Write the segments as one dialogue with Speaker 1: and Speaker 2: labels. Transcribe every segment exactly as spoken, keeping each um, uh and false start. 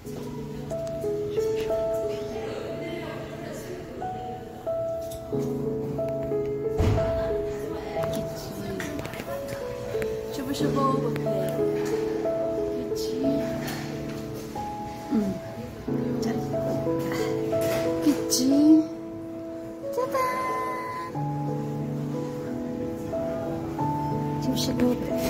Speaker 1: 슈브슈브 그치? 응. 자, 그치? 짜잔! 슈브슈브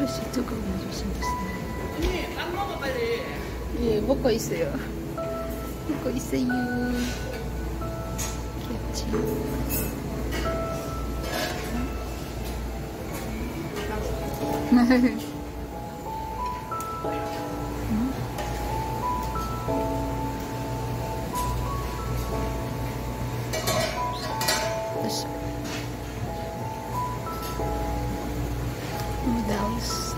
Speaker 1: 그릇이 두꺼운 거 주시겠어요?
Speaker 2: 언니, 빵 먹어 빨리.
Speaker 1: 예, 먹고 있어요. 먹고 있어요. 귀엽지? 응? 됐어. Noodles.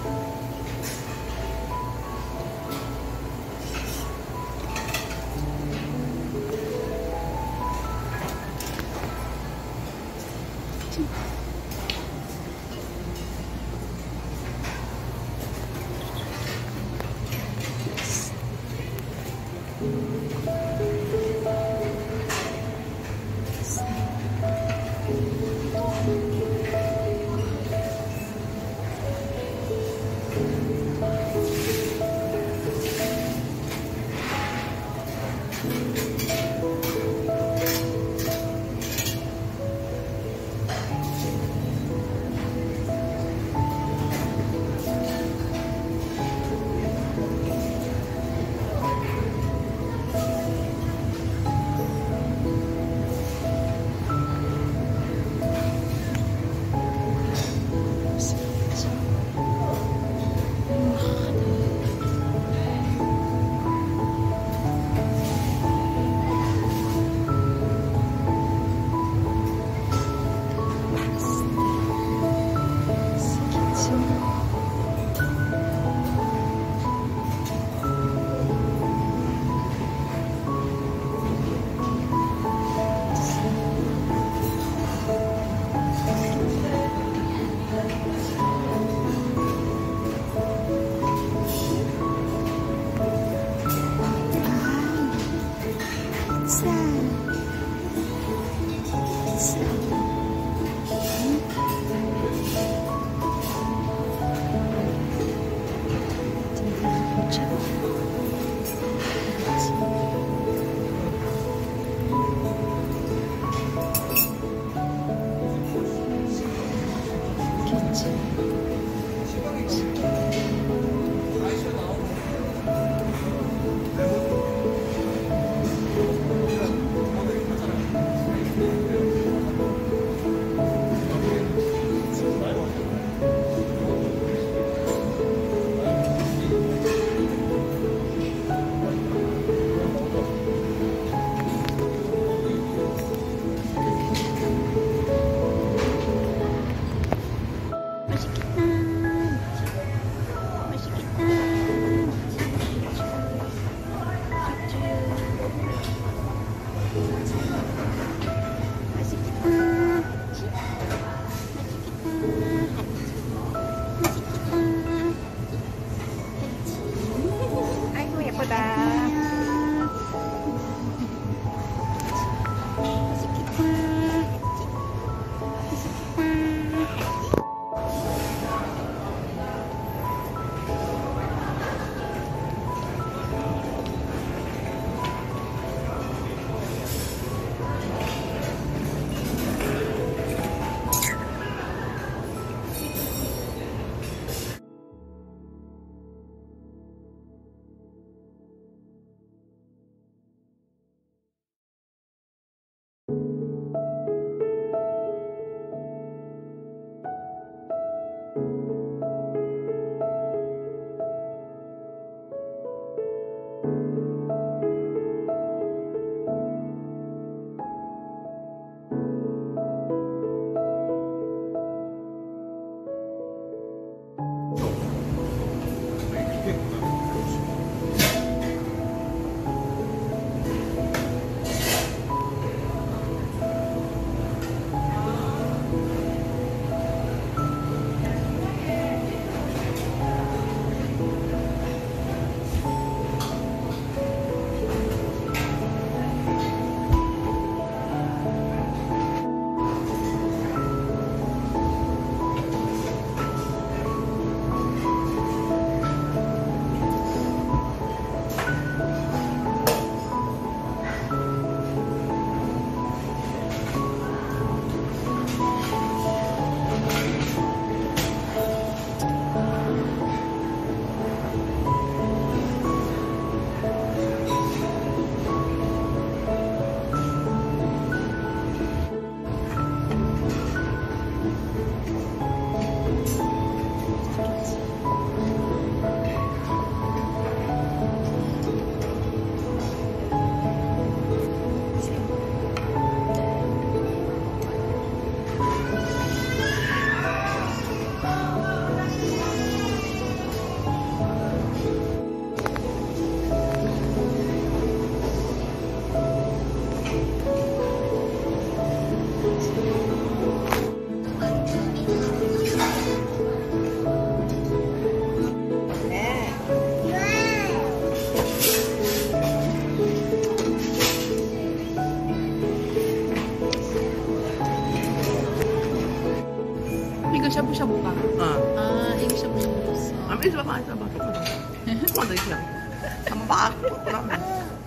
Speaker 1: 이거 샤브샤브가.
Speaker 3: 어.
Speaker 1: 아, 이거 샤브샤브였어.
Speaker 3: 아, 있어봐, 있어봐. 조금만 더 있어. 한번 막 끓고 나면.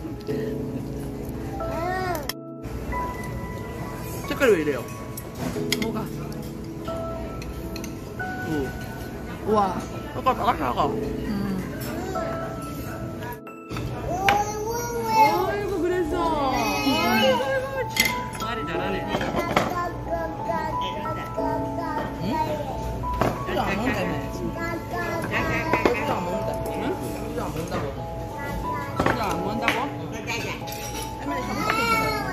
Speaker 3: 색깔이 왜 이래요?
Speaker 1: 뭐가?
Speaker 3: 우.
Speaker 1: 우와.
Speaker 3: 색깔 빨갛다가.
Speaker 1: 음.
Speaker 2: 아이고 그랬어. 아이고 아이고. 말이 잘하네.
Speaker 3: 이거 안 먹는다며. 이거 안 먹는다. 응? 이거 안 먹는다고.
Speaker 2: 진짜 안 먹는다고?
Speaker 3: 할머니 샤브샤브 해줘요.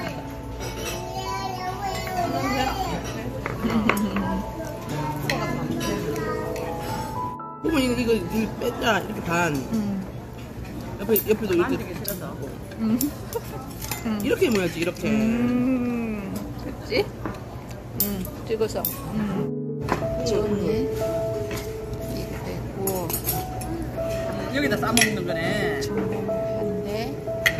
Speaker 3: 그러면 이거, 이거, 이거 뺐자. 이렇게 반.
Speaker 1: 음.
Speaker 3: 옆에, 옆에도 이렇게.
Speaker 2: 만지기 싫어서.
Speaker 1: 음. 음.
Speaker 3: 이렇게 모야지, 이렇게.
Speaker 1: 음. 그치? 음. 찍어서. 음. 저기. 이거 되고.
Speaker 2: 여기다 싸먹는 거네.
Speaker 1: 전복 한 대.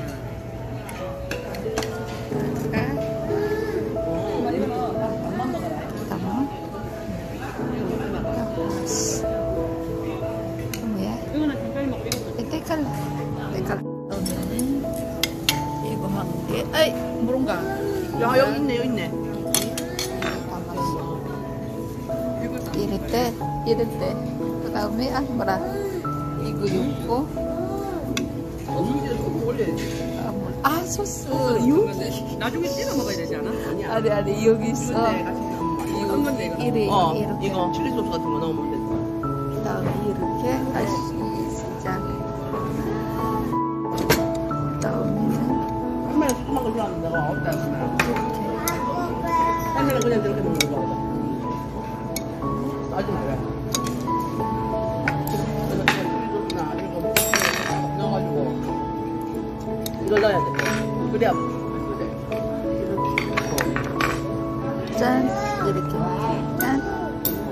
Speaker 2: 엄마 이거는 밥만 먹어라.
Speaker 1: 잠깐만. 뭐야?
Speaker 2: 이거는 잠깐 먹고 이거.
Speaker 1: 이 때깔. 때깔. 오늘은 이거 한 개. 아이, 뭐론가?
Speaker 3: 야, 여기 있네, 여기 있네.
Speaker 1: 담았어. 이럴 때, 이럴 때. 그 다음에, 아, 뭐라. 이거 육고.
Speaker 3: 여기를 조금 올려야지.
Speaker 1: 아, 뭐, 아, 소스. 여기.
Speaker 2: 나중에 찍어 먹어야 되지 않아?
Speaker 3: 아니야.
Speaker 1: 아니, 아니, 여기 있어.
Speaker 3: 근데 같이 엄마.
Speaker 1: 이거,
Speaker 2: 한 건데, 이거.
Speaker 1: 이래,
Speaker 3: 어,
Speaker 1: 이렇게.
Speaker 3: 이거 칠리 소스 같은 거 넣으면 돼.
Speaker 1: 그 다음에 이렇게. 다시 시작. 그 다음에는
Speaker 3: 할머니가 조그만 거 좋아하는데 내가 어디다 하면
Speaker 1: 이렇게.
Speaker 3: 할머니가 그냥 저렇게 먹는 거거든. 아주 그래. 그래서 이거 칠리 소스나 이런 거 넣어가지고 이걸 넣어야 돼. 그래야 맛있어.
Speaker 1: 짠. 이렇게. 짠.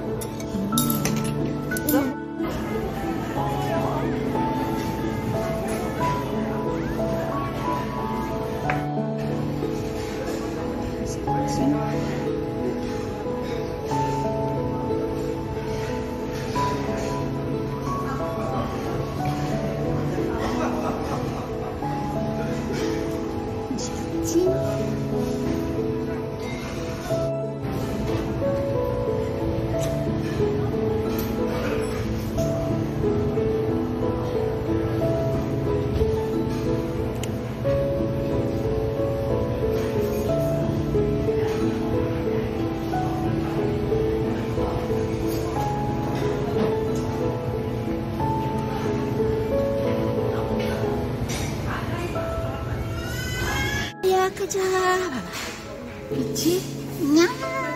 Speaker 1: 야, 가자. 봐봐. 그치? 냥.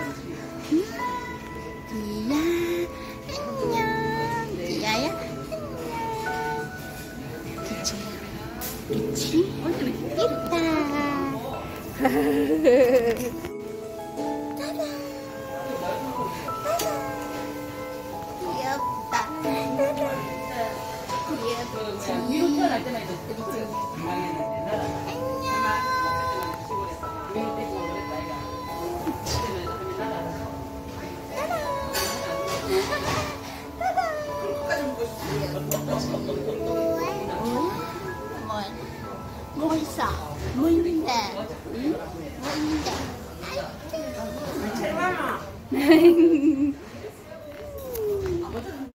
Speaker 1: 이야. 안녕. 이야야. 안녕. 그치? 그치? 있다. 따다. 따다. 귀엽다. 따다. 귀엽지?
Speaker 2: 위로 태어날 때만 해도 건강했는데
Speaker 1: 안녕. 뭐 있어? 뭐 있는데? 응? 뭐 있는데?